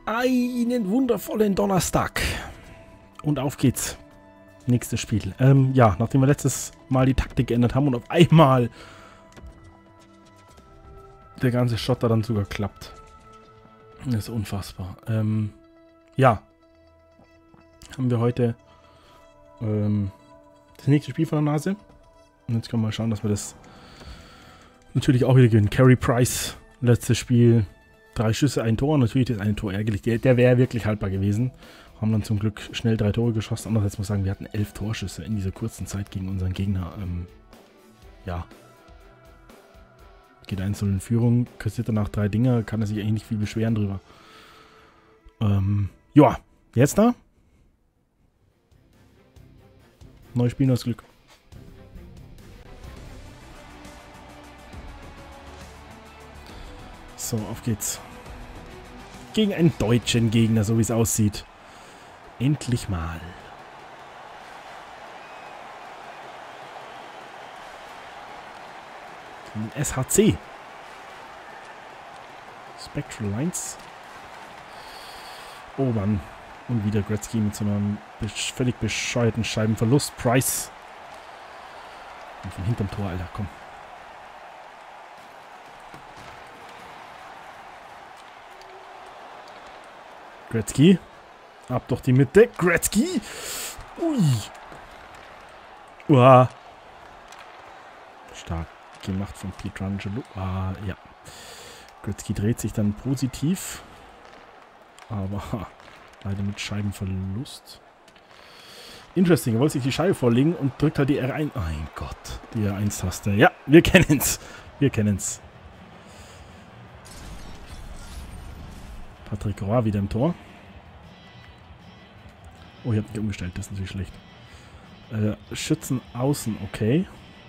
Einen wundervollen Donnerstag. Und auf geht's. Nächstes Spiel. Ja, nachdem wir letztes Mal die Taktik geändert haben und auf einmal der ganze Schotter dann sogar klappt. Das ist unfassbar. Ja. Haben wir heute das nächste Spiel vor der Nase. Und jetzt können wir mal schauen, dass wir das natürlich auch wieder gewinnen. Carey Price, letztes Spiel. 3 Schüsse, 1 Tor. Natürlich ist ein Tor ärgerlich. Der wäre wirklich haltbar gewesen. Haben dann zum Glück schnell 3 Tore geschossen. Andererseits muss ich sagen, wir hatten 11 Torschüsse in dieser kurzen Zeit gegen unseren Gegner. Ja. Geht 1-0 in Führung. Kassiert danach 3 Dinger. Kann er sich eigentlich nicht viel beschweren drüber. Ja. Jetzt da. Neues Spiel, neues Glück. So, auf geht's. Gegen einen deutschen Gegner, so wie es aussieht. Endlich mal. Gegen SHC. Spectral Lines. Oh Mann. Und wieder Gretzky mit so einem völlig bescheuerten Scheibenverlust. Price. Und von hinterm Tor, Alter, komm. Gretzky. Ab durch die Mitte. Gretzky. Ui. Uah. Stark gemacht von Pietrangelo. Ah, ja. Gretzky dreht sich dann positiv. Aber leider mit Scheibenverlust. Interesting. Er wollte sich die Scheibe vorlegen und drückt halt die R1. Oh mein Gott. Die R1-Taste. Ja, wir kennen's. Wir kennen's. Patrick Roy wieder im Tor. Oh, ich habe mich umgestellt. Das ist natürlich schlecht. Schützen außen. Okay.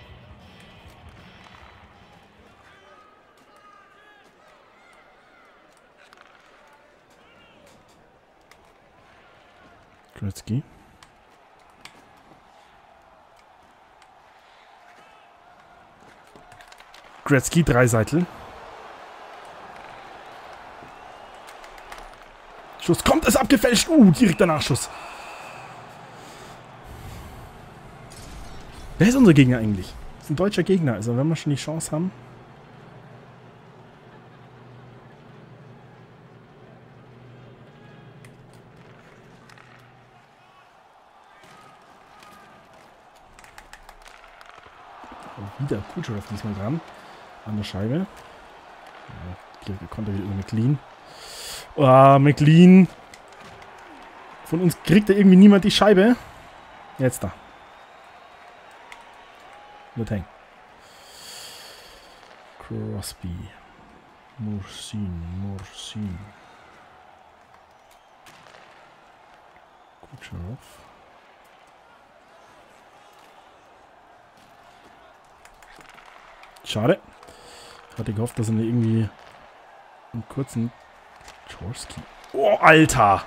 Gretzky. Gretzky, Dreiseitel. Schuss kommt, ist abgefälscht. Direkter Nachschuss. Wer ist unser Gegner eigentlich? Das ist ein deutscher Gegner. Also wenn wir schon die Chance haben. Oh, wieder Kucherov diesmal dran. An der Scheibe. Ja, hier konnte wieder über McLean. Oh, McLean. Von uns kriegt er irgendwie niemand die Scheibe. Jetzt da. Wird hängen. Crosby. Mursin. Kucherov. Schade. Ich hatte gehofft, dass er irgendwie einen kurzen Chorski. Oh, Alter!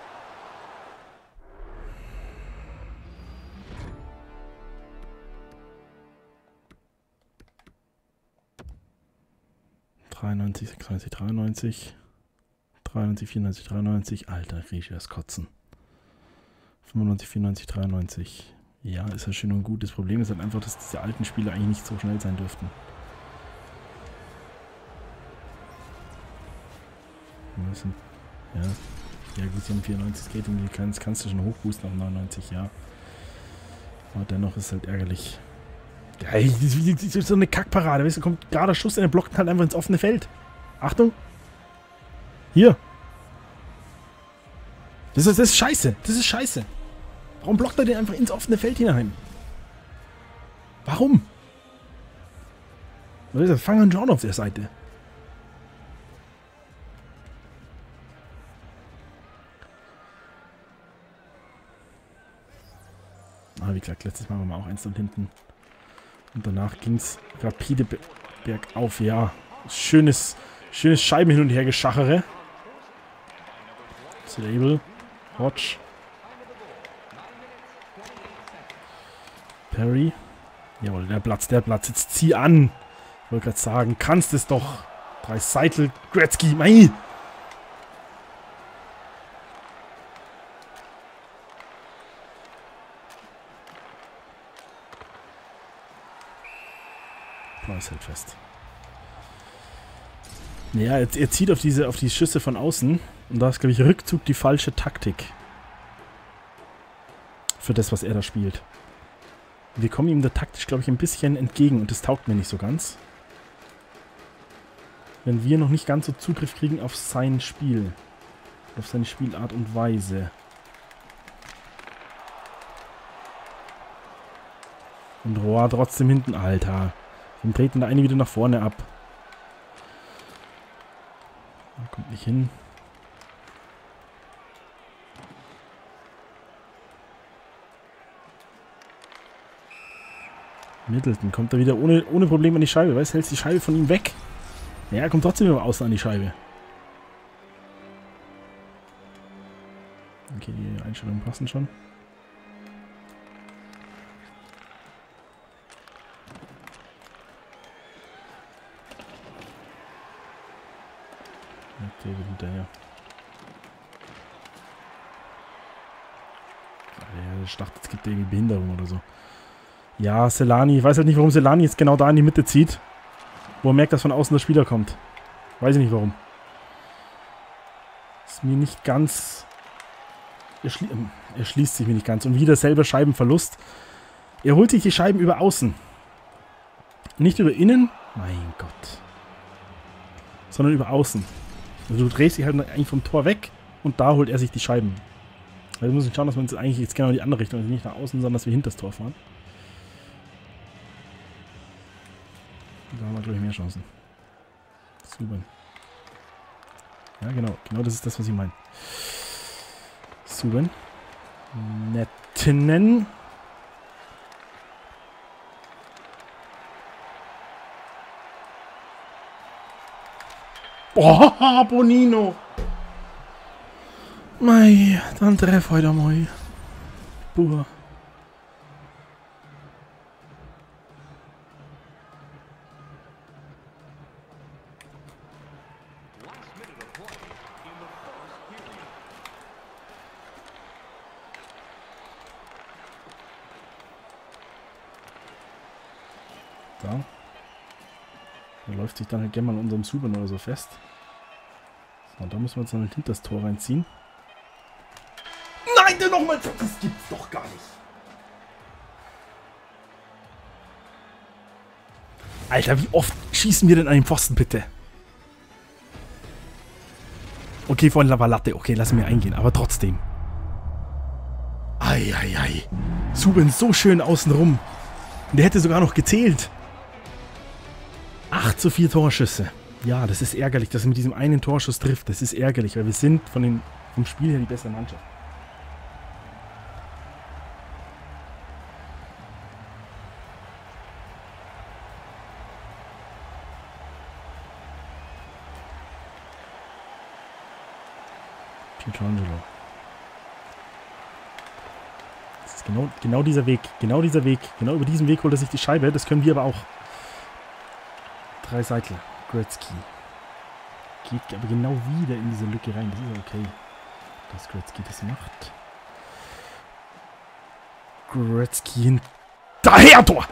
...93, 96, 93... ...93, 94, 93... ...Alter, kriege ich das Kotzen. 95, 94, 93... ...ja, ist ja schön und gut. Das Problem ist halt einfach, dass diese alten Spieler eigentlich nicht so schnell sein dürften. Ja gut, sie haben 94 Skating, kannst du schon hochboosten auf 99, ja. Aber dennoch ist es halt ärgerlich. Ja, das ist so eine Kackparade, weißt du, kommt gerade Schuss in den Block halt einfach ins offene Feld. Achtung! Hier! Das ist scheiße, das ist scheiße. Warum blockt er den einfach ins offene Feld hinein? Warum? Was ist das? Fangen John auf der Seite. Wie gesagt, letztes Mal waren wir auch 1-0 hinten. Und danach ging es rapide bergauf. Ja, schönes Scheiben hin und her geschachere. Label. Watch. Perry. Jawohl, der Platz. Jetzt zieh an. Ich wollte gerade sagen, kannst es doch. Dreiseitel, Gretzky, mei. Price hält fest. Ja, er zieht auf die Schüsse von außen. Und da ist, glaube ich, Rückzug die falsche Taktik. Für das, was er da spielt. Wir kommen ihm da taktisch, glaube ich, ein bisschen entgegen. Und das taugt mir nicht so ganz. Wenn wir noch nicht ganz so Zugriff kriegen auf sein Spiel. Auf seine Spielart und Weise. Und Rohr trotzdem hinten. Alter. Dann dreht ihn der eine wieder nach vorne ab. Kommt nicht hin. Middleton kommt da wieder ohne Probleme an die Scheibe. Weißt du, hältst die Scheibe von ihm weg. Ja, er kommt trotzdem immer außen an die Scheibe. Okay, die Einstellungen passen schon. David hinterher. Der startet, es gibt irgendwie Behinderung oder so. Ja, Selani. Ich weiß halt nicht, warum Selani jetzt genau da in die Mitte zieht. Wo er merkt, dass von außen der Spieler kommt. Weiß ich nicht warum. Ist mir nicht ganz... Er schließt sich mir nicht ganz. Und wieder selber Scheibenverlust. Er holt sich die Scheiben über außen. Nicht über innen. Mein Gott. Sondern über außen. Also du drehst dich halt eigentlich vom Tor weg und da holt er sich die Scheiben. Also wir müssen schauen, dass wir uns eigentlich jetzt genau in die andere Richtung, also nicht nach außen, sondern dass wir hinter das Tor fahren. Da haben wir, glaube ich, mehr Chancen. Super. Ja, genau. Genau das ist das, was ich meine. Super. Nettenen. Oh, Bonino. Mei, dann treff heute mal. Buh. Da. Der läuft sich dann halt gerne mal an unserem Suben oder so fest. So, und da müssen wir uns dann halt hinter das Tor reinziehen. Nein, der nochmal! Das gibt's doch gar nicht! Alter, wie oft schießen wir denn an den Pfosten, bitte? Okay, vorhin war Latte. Okay, lassen wir eingehen, aber trotzdem. Eieiei. Suben so schön außenrum. Und der hätte sogar noch gezählt. 8:4 Torschüsse. Ja, das ist ärgerlich, dass er mit diesem einen Torschuss trifft. Das ist ärgerlich, weil wir sind vom Spiel her die bessere Mannschaft. Pietrangelo. Das ist genau dieser Weg. Genau dieser Weg. Genau über diesen Weg holt er sich die Scheibe. Das können wir aber auch. 3 Seitler. Gretzky. Geht aber genau wieder in diese Lücke rein. Das ist okay, dass Gretzky das macht. Gretzky hinterher, Tor!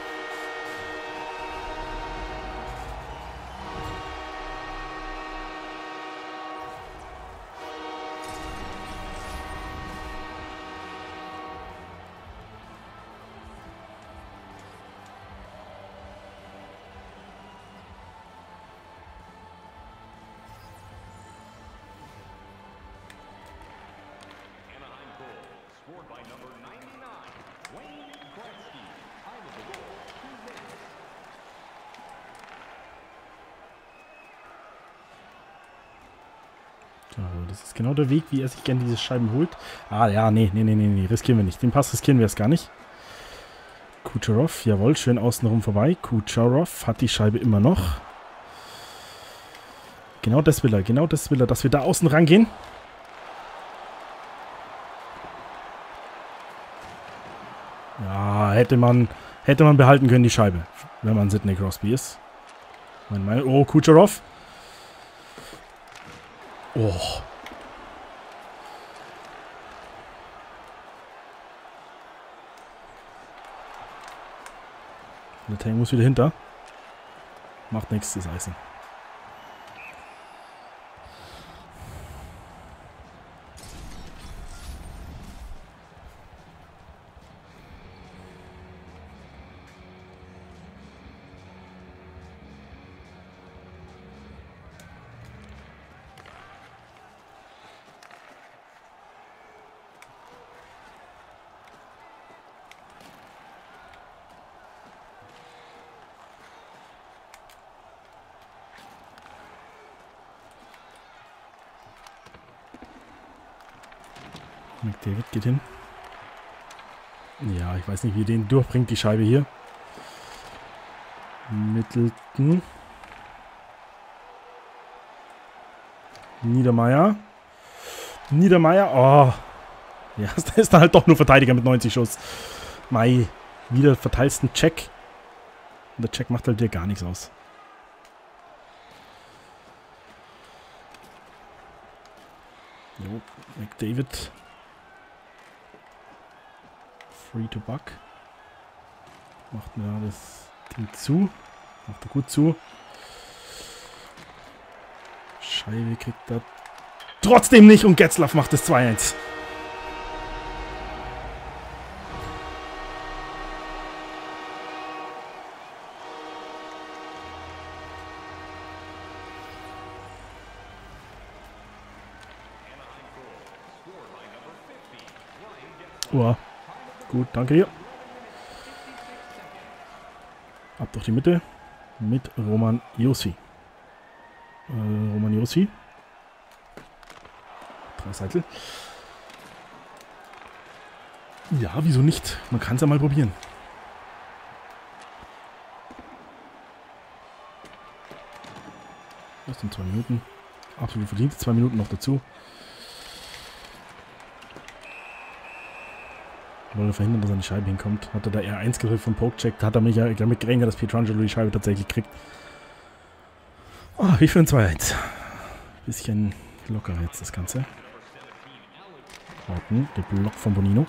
Das ist genau der Weg, wie er sich gerne diese Scheiben holt. Ah, ja, nee, riskieren wir nicht. Den Pass riskieren wir es gar nicht. Kucherov, jawohl, schön außenrum vorbei. Kucherov hat die Scheibe immer noch. Genau das will er, dass wir da außen rangehen. Ja, hätte man behalten können, die Scheibe, wenn man Sidney Crosby ist. Oh, Kucherov. Oh. Der Tank muss wieder hinter. Macht nichts, das Eisen. McDavid geht hin. Ja, ich weiß nicht, wie er den durchbringt, die Scheibe hier. Middleton. Niedermeyer. Niedermeyer. Oh. Ja, das ist dann halt doch nur Verteidiger mit 90 Schuss. Mei. Wieder verteilst einen Check. Und der Check macht halt dir gar nichts aus. Jo, McDavid. Free to Buck. Macht mir da das Ding zu. Macht er gut zu. Scheibe kriegt er trotzdem nicht und Getzlaff macht das 2-1. Uah. Gut, danke dir. Ab durch die Mitte mit Roman Josi. Roman Josi. Dreiseitel. Ja, wieso nicht? Man kann es ja mal probieren. Das sind 2 Minuten. Absolut verdient. 2 Minuten noch dazu. Wollte verhindern, dass er an die Scheibe hinkommt. Hat er da R1 gedrückt vom Pokecheck. Da hat er mich ja damit gerechnet, dass Pietrangelo die Scheibe tatsächlich kriegt. Oh, wie für ein 2-1. Bisschen lockerer jetzt das Ganze. Warten, der Block von Bonino.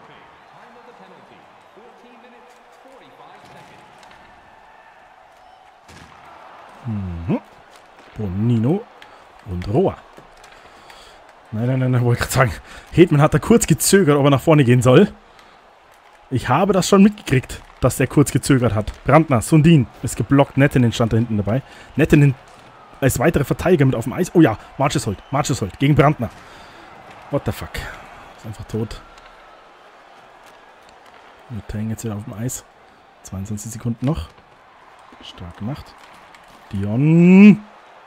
Bonino und Roa. Nein, wollte ich gerade sagen. Hedman hat da kurz gezögert, ob er nach vorne gehen soll. Ich habe das schon mitgekriegt, dass der kurz gezögert hat. Brandner, Sundin ist geblockt. Nettinen stand da hinten dabei. Nettinen als weitere Verteidiger mit auf dem Eis. Oh ja, Marchesholt gegen Brandner. What the fuck. Ist einfach tot. Wir hängen jetzt wieder auf dem Eis. 22 Sekunden noch. Stark gemacht. Dion.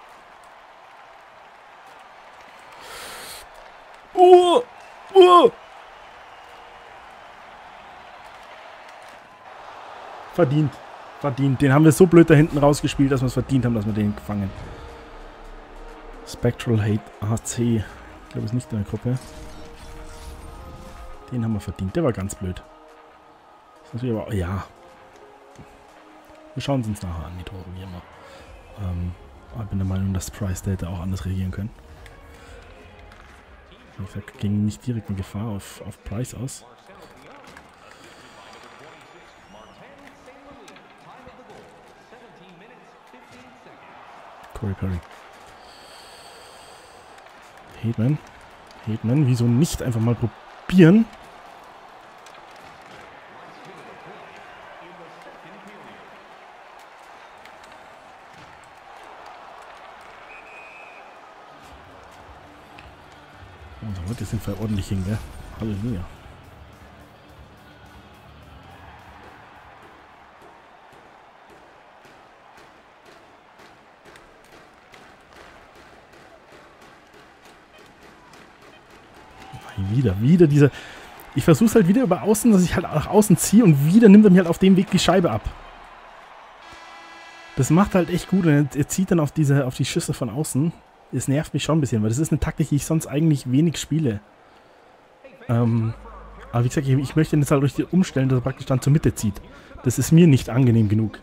Verdient. Verdient. Den haben wir so blöd da hinten rausgespielt, dass wir es verdient haben, dass wir den gefangen. Spectral Hate AC. Ich glaube, ist nicht in der Gruppe. Den haben wir verdient. Der war ganz blöd. Das ist natürlich aber, ja. Wir schauen es uns nachher an, die Tore, wie immer. Ich bin der Meinung, dass Price da hätte auch anders reagieren können. Wie gesagt, ging nicht direkt eine Gefahr auf Price aus. Corey Perry. Hedman, wieso nicht einfach mal probieren? Also heute sind wir ordentlich hin, gell? Halleluja. Wieder diese... Ich versuche es halt wieder über außen, dass ich halt nach außen ziehe und wieder nimmt er mir halt auf dem Weg die Scheibe ab. Das macht halt echt gut und er zieht dann auf die Schüsse von außen. Das nervt mich schon ein bisschen, weil das ist eine Taktik, die ich sonst eigentlich wenig spiele. Aber wie gesagt, ich möchte ihn jetzt halt richtig umstellen, dass er praktisch dann zur Mitte zieht. Das ist mir nicht angenehm genug.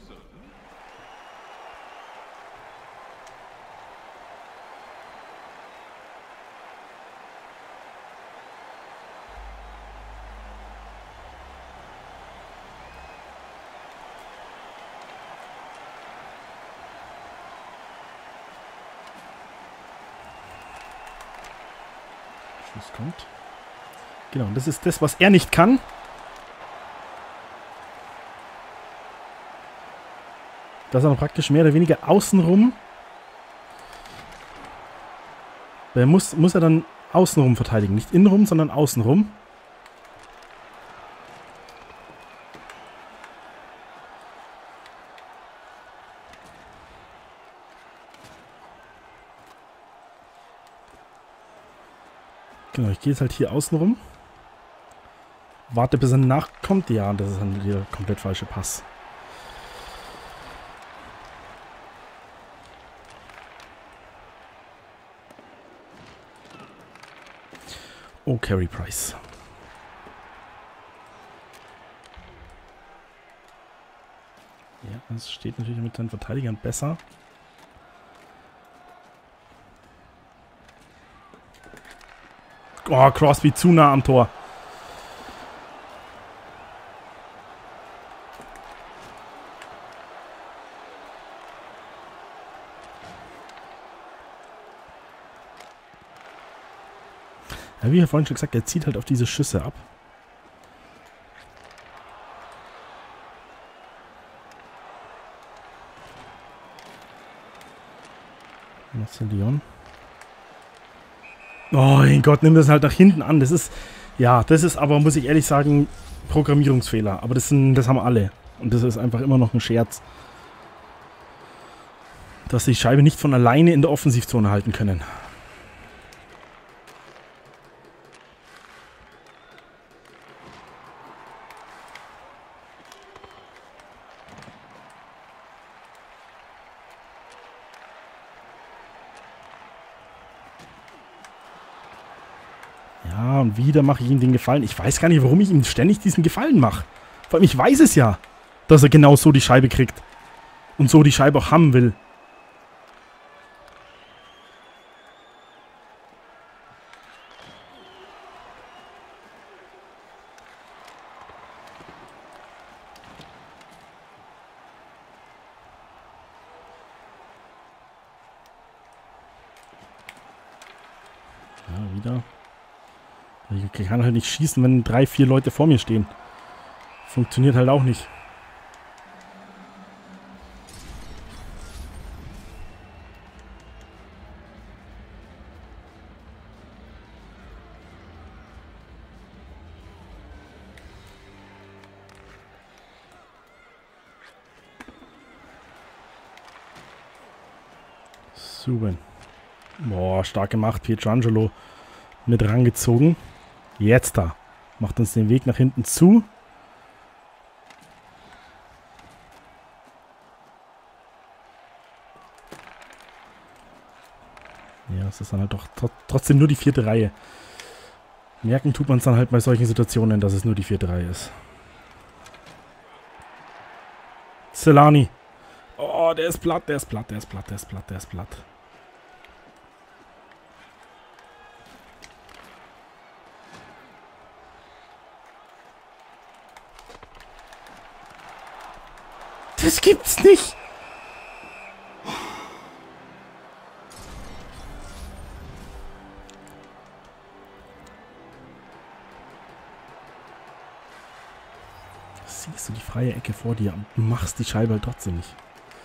Schuss kommt. Genau, und das ist das, was er nicht kann. Dass er praktisch mehr oder weniger außenrum. Muss er dann außenrum verteidigen. Nicht innenrum, sondern außenrum. Genau, ich gehe jetzt halt hier außen rum. Warte, bis er nachkommt. Ja, das ist dann wieder komplett falscher Pass. Oh, Carey Price. Ja, das steht natürlich mit seinen Verteidigern besser. Oh, Crosby zu nah am Tor. Ja, wie ich vorhin schon gesagt, er zieht halt auf diese Schüsse ab. Marcel Lyon. Oh mein Gott, nimm das halt nach hinten an. Das ist, ja, das ist aber, muss ich ehrlich sagen, Programmierungsfehler. Aber das haben alle. Und das ist einfach immer noch ein Scherz. Dass sie die Scheibe nicht von alleine in der Offensivzone halten können. Ja, und wieder mache ich ihm den Gefallen. Ich weiß gar nicht, warum ich ihm ständig diesen Gefallen mache. Vor allem, ich weiß es ja, dass er genau so die Scheibe kriegt. Und so die Scheibe auch haben will. Ja, wieder. Ich kann halt nicht schießen, wenn 3, 4 Leute vor mir stehen. Funktioniert halt auch nicht. Subban. Boah, stark gemacht. Pietrangelo mit rangezogen. Jetzt da. Macht uns den Weg nach hinten zu. Ja, es ist dann halt doch trotzdem nur die 4. Reihe. Merken tut man es dann halt bei solchen Situationen, dass es nur die 4. Reihe ist. Celani. Oh, der ist platt, der ist platt, der ist platt, der ist platt, der ist platt. Das gibt's nicht! Siehst du die freie Ecke vor dir und machst die Scheibe halt trotzdem nicht.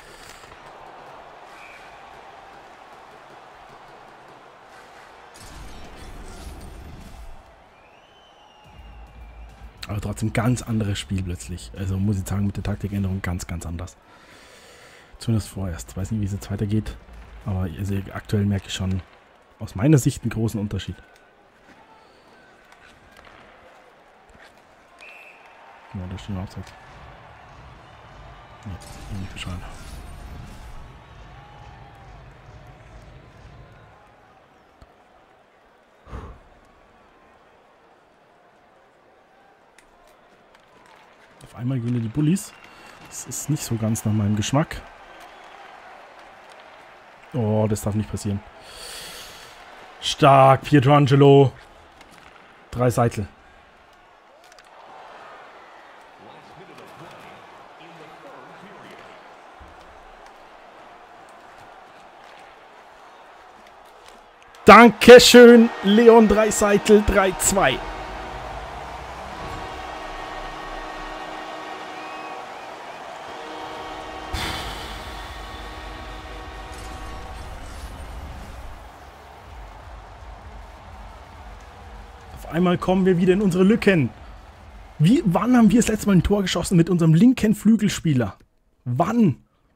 Aber trotzdem ganz anderes Spiel plötzlich. Also muss ich sagen, mit der Taktikänderung ganz, ganz anders. Zumindest vorerst. Weiß nicht, wie es jetzt weitergeht. Aber also aktuell merke ich schon aus meiner Sicht einen großen Unterschied. Ja, da steht ein Abseits. Ja, nicht beschreiben. Auf einmal gewinnen die Bullies. Das ist nicht so ganz nach meinem Geschmack. Oh, das darf nicht passieren. Stark, Pietrangelo. 3 Seitel. Dankeschön, Leon Draisaitl 3-2. Auf einmal kommen wir wieder in unsere Lücken. Wann haben wir das letzte Mal ein Tor geschossen mit unserem linken Flügelspieler? Wann?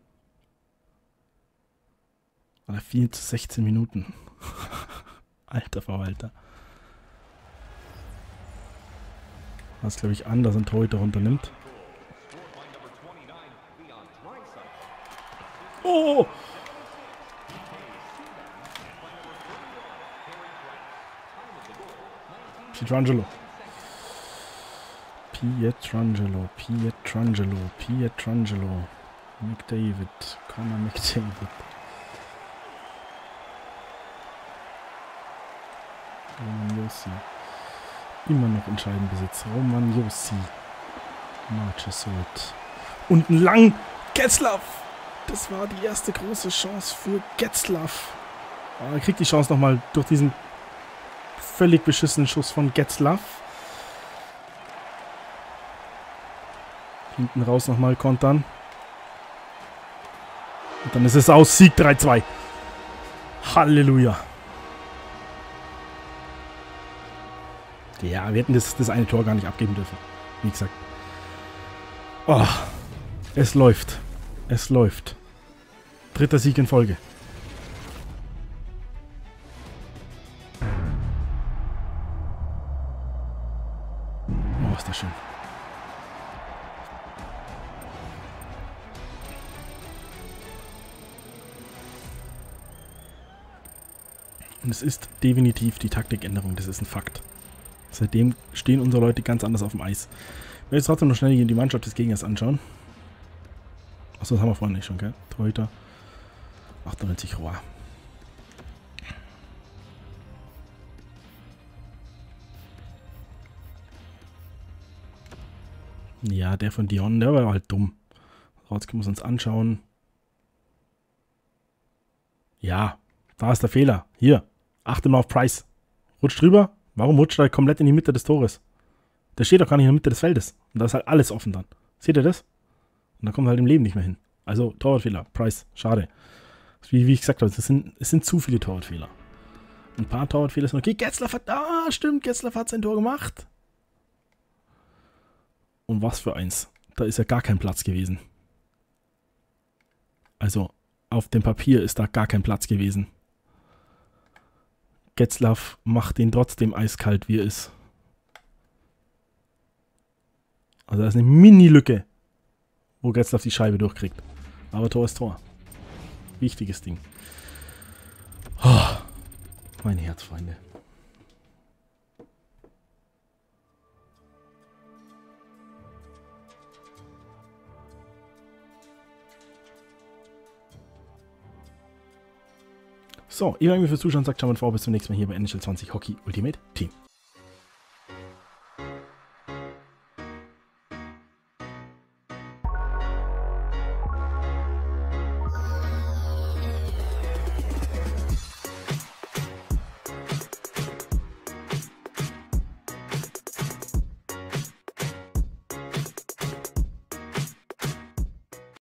Oder 4 zu 16 Minuten. Alter Verwalter. Was, glaube ich, anders ein Torhüter runternimmt. Oh! Pietrangelo. McDavid. Connor McDavid. Roman Josi. Immer noch entscheidend Besitz. Roman Josi. Marchessault. Unten lang. Getzlaf. Das war die erste große Chance für Getzlaf. Er kriegt die Chance nochmal durch diesen völlig beschissenen Schuss von Getzlaf. Hinten raus nochmal kontern. Und dann ist es aus. Sieg 3-2. Halleluja. Ja, wir hätten das eine Tor gar nicht abgeben dürfen. Wie gesagt. Oh, es läuft. Es läuft. 3. Sieg in Folge. Oh, ist das schön. Und es ist definitiv die Taktikänderung. Das ist ein Fakt. Seitdem stehen unsere Leute ganz anders auf dem Eis. Ich will jetzt trotzdem noch schnell die Mannschaft des Gegners anschauen. Achso, das haben wir vorhin nicht schon, gell? Torhüter. 98 Rohr. Ja, der von Dion, der war halt dumm. Jetzt können wir uns anschauen. Ja, da ist der Fehler. Hier, achte mal auf Price. Rutscht drüber. Warum rutscht er komplett in die Mitte des Tores? Der steht doch gar nicht in der Mitte des Feldes. Und da ist halt alles offen dann. Seht ihr das? Und da kommt er halt im Leben nicht mehr hin. Also Torwartfehler. Price. Schade. Wie ich gesagt habe, es sind zu viele Torwartfehler. Ein paar Torwartfehler sind okay. Getzlaf hat... Ah, stimmt. Getzlaf hat sein Tor gemacht. Und was für eins. Da ist ja gar kein Platz gewesen. Also auf dem Papier ist da gar kein Platz gewesen. Getzlaf macht ihn trotzdem eiskalt, wie er ist. Also da ist eine Mini-Lücke, wo Getzlaf die Scheibe durchkriegt. Aber Tor ist Tor. Wichtiges Ding. Oh, mein Herz, Freunde. So, ich danke fürs Zuschauen, sagt ciao und vor, bis zum nächsten Mal hier bei NHL 20 Hockey Ultimate Team.